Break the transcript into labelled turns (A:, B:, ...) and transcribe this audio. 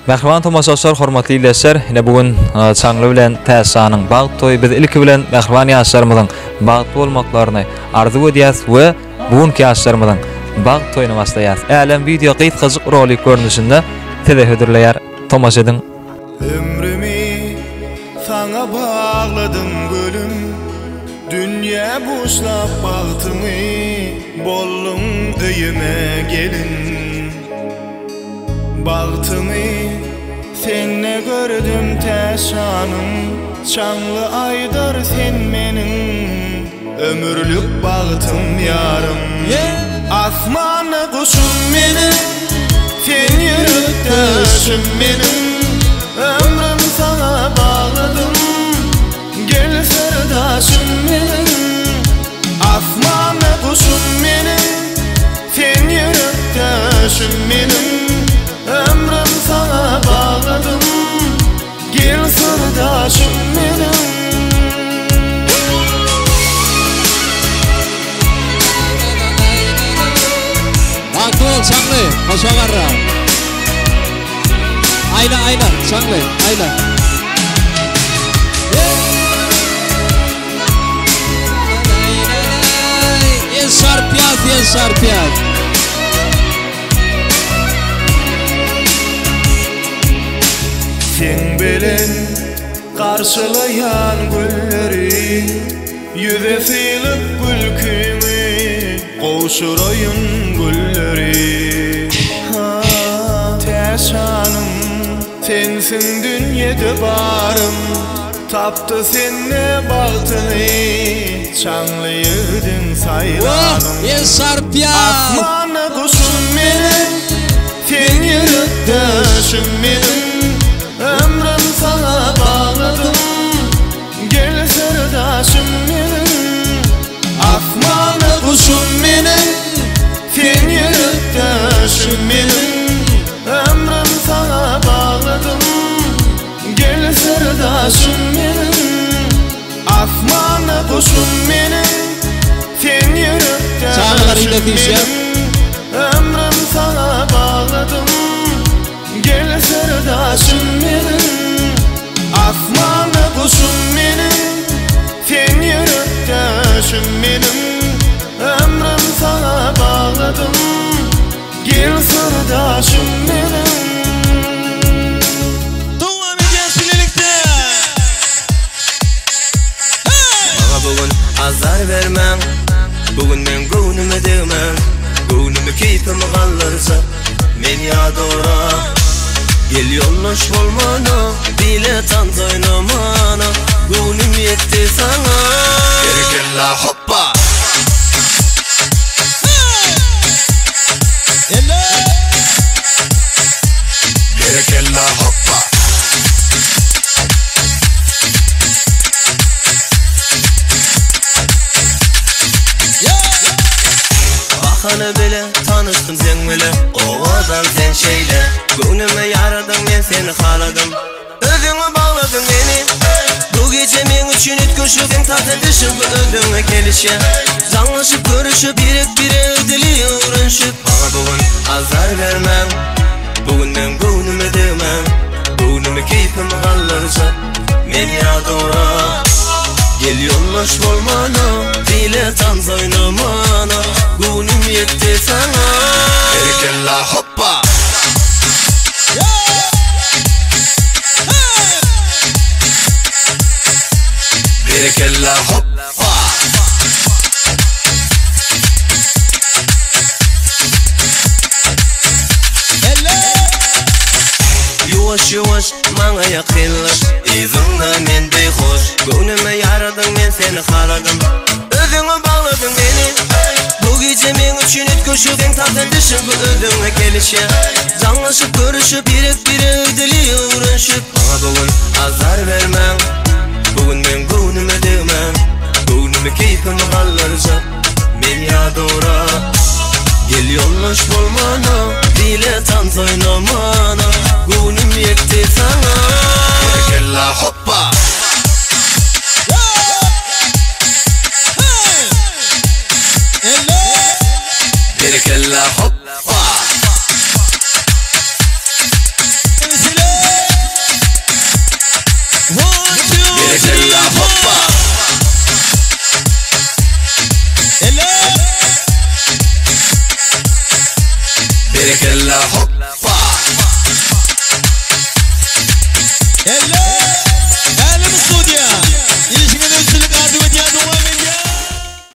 A: Mehriban tomasoslar, hormatly izleyijiler, ine bugün çaňly bilen täsanyň bag toy biz ilki bilen mehriban ýaşlarymyň bagty bolmaklaryny arzu edýäs we bugünkü ýaşlarymyň bag toýuny başlaýas. Älen video gyzgyk rolik görnüşinde tezehdürleýär. Tomas edin.
B: Ömrümi sana bağladım gülüm, dünya boşlap baktımı, bollum öyüme gelin. Baktımı senne gördüm teşanım, çanlı aydar sen menin, ömürlük baktım yarım. Asmanı kuşum benim, sen yürüttüşüm benim. Ömrüm sana bağladım, gel sırdaşım benim. Asmanı kuşum benim, sen yürüttüşüm benim. Ömrüm sana bağladım, gel sırdaşım benim.
C: Akıl çanlı, hoşa varra. Ayla, çanlı, ayla. Yes, sarpiyat.
B: Sen bilen karşılayan gülleri, yüze silip gülkümü koşurayın gülleri. Teşanım sensin dünyada barım, taptı seninle baktını, çanlı yedin sayranım.
C: Yes, sarpiyat.
B: Asmanı kuşum benim, sen yürüttüşüm benim. Ömrüm sana bağladım, gel sırdaşım benim. Asmanı kuşum benim, sen yürüttüşüm benim. Ömrüm sana bağladım, gel sırdaşım benim. Asmanı kuşum benim, sen yürüttüşüm benim. Ömrüm sana bağladım, gel sırdaşım benim. Asmanı kuşum benim, sen yürüttüşüm benim. Ömrüm sana bağladım, gel sırdaşım benim.
C: Devam edeceğiz birlikte.
D: Bana bugün azar vermem, bugün men gönlüme değmem. Gönlümü keyfim kalırsa men yadora. Gel yollaş bolmana, bilet oynamana. Gönlüm yetti sana. Gerekella hoppa. Gerekella hoppa. Bakanı bile tanıştım sen bile, ovadan sen şeyle. Gönlüme yaradım, ben seni haladım. Özüme bağladın beni. Bu gece men üçün ötküşüdüm, tatlı dışım bu özüme gelişe. Zanlaşıp görüşüp bire ödülüyorunşup. Bana bugün azar vermem, bugün men gönlüme değmem. Gönlüme keyfim kalırsa men yadora. Gel yollaş bolmana, bilet oynamana. Gönlüm yetti sana. Gerekella hoppa. Gerekella hoppa. Yavaş bana yakınlaş, izimden men beyhoş. Gönlüme yaradım, ben seni haladım. Özüme bağladın beni. Bu gece men üçün ötküşüdüm, tatlı dışım bu özüme gelişe. Zanlaşıp görüşüp bire ödülüyorunşup. Bana bugün azar vermem, bugün men gönlüme değmem. Gönlüme keyfim kalırsa men yadora. Gel yollaş bolmana, bilet oynamana. Gönlüm yetti sana. Gerekella hoppa. Gerekella hoppa.
E: Berekella hop